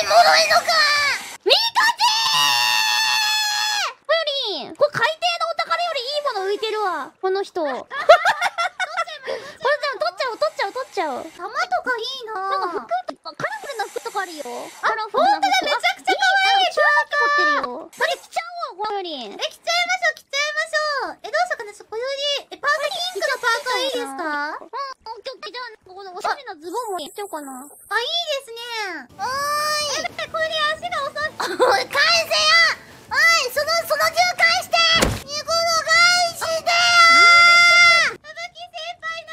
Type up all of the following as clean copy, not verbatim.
に脆いのか。 ミカチーよりこれ海底のお宝よりいいもの浮いてるわこの人。これでも取っちゃおう。 玉とかいいな。 なんか服カラフルな服とかあるよ。 あ、ほんとだ、めちゃくちゃ可愛い。 超持ってるよ。それ着ちゃおうこれより。 着ちゃいましょう。どうしようかな。こよりパーカー、ピンクのパーカーいいですか？ オッケーオッケー。じゃあこのおしゃれなズボンもいっちゃおうかな。 あ、いいですね。おーい。これ足が遅い。おい、返せよ。おい、その銃返して。ニコの返してよ。吹雪先輩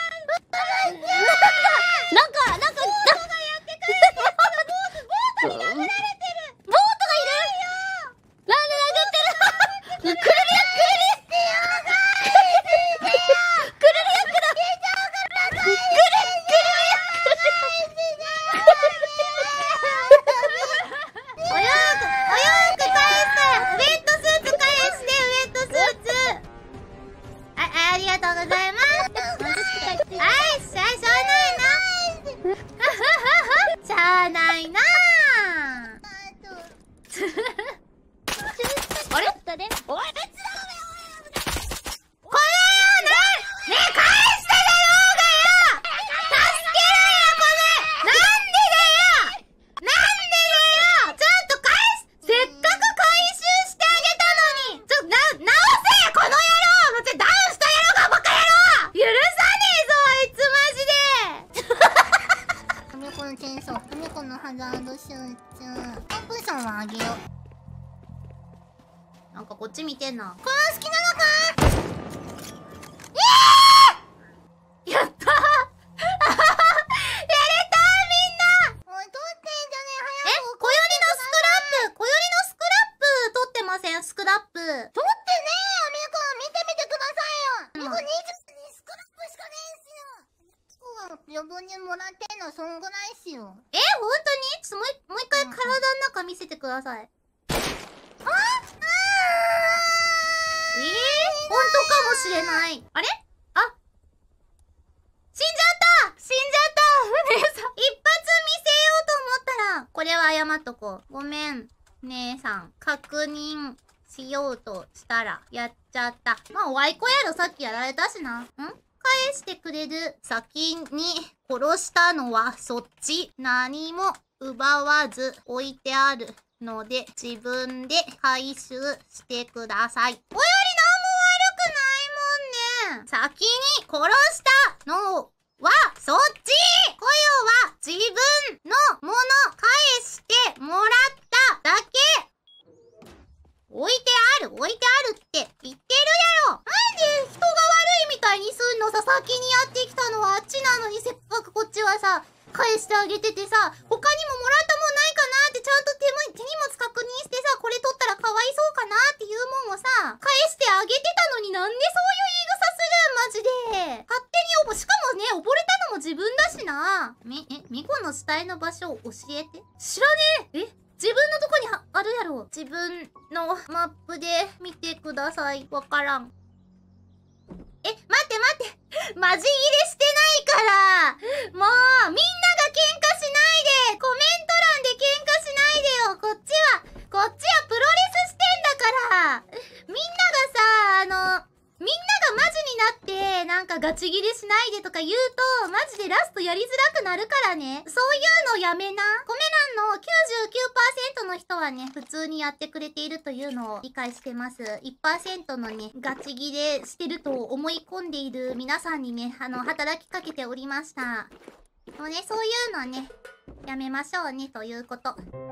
なんかボートがやってくれてる。ボートに殴られてる。 ボートがいる。なんで殴ってる。くるりやくるりありがとうございます。しゃあないな。 あれだね。おい別だこれよねえ、返しただろうがよ。助けろよこれ。なんでだよ。ちゃんと返す。せっかく回収してあげたのに。直せこの野郎。ダウンした野郎がバカ野郎。許さねえぞあいつマジで。アメコのチェーンソー、アメコのハザードシューズ、ポンプションはあげよう。なんかこっち見てんな。この好きなのか。やったーやれたーみんな。おい、取ってんじゃねえ、早く。こよりのスクラップ取ってません、スクラップ。取ってねえよ、みこ。見てみてくださいよ。みこ20にスクラップしかねえんすよ。みこが余分にもらってんのそんぐらいっすよ。本当に？ちょっともう一回体の中見せてください。本当かもしれない。あれ？あ、死んじゃった船さん。一発見せようと思ったら、これは謝っとこう。ごめん、姉さん。確認しようとしたら、やっちゃった。まあ、おあいこやろ、さっきやられたしな。返してくれる。先に殺したのはそっち。何も奪わず置いてあるので、自分で回収してください。およりなんも悪くないもんね。先に殺したのはそっち。コヨは自分のもの返してもらっただけ。置いてあるって言ってるやろ。なんで人が悪いみたいにすんのさ。先にやってきたのはあっちなのに、せっかくこっちはさ返してあげててさ、他にももらったもんないかなってちゃんと手荷物確認してさ、これ取ったらかわいそうかなっていうもんをさ返してあげてたのに、なんでそういう言い草するんマジで。勝手にしかもね、溺れたのも自分だしな。ミコの死体の場所を教えて。知らねえ。自分のとこにあるやろ。自分のマップで見てください。わからん。待ってマジ切れしてないから。もうみんなが喧嘩しないで。コメント欄で喧嘩しないでよ。こっちはプロレスしてんだから。みんながさ、みんながマジになってなんかガチ切れしないでとか言うと、マジでラストやりづらくなるからね。そういうのやめな。コメ欄の 99% の人はね、普通にやってくれているというのを理解してます。1% のね、ガチ切れしてると思い込んでいる皆さんにね、働きかけておりました。もうね、そういうのね、やめましょうね、ということ。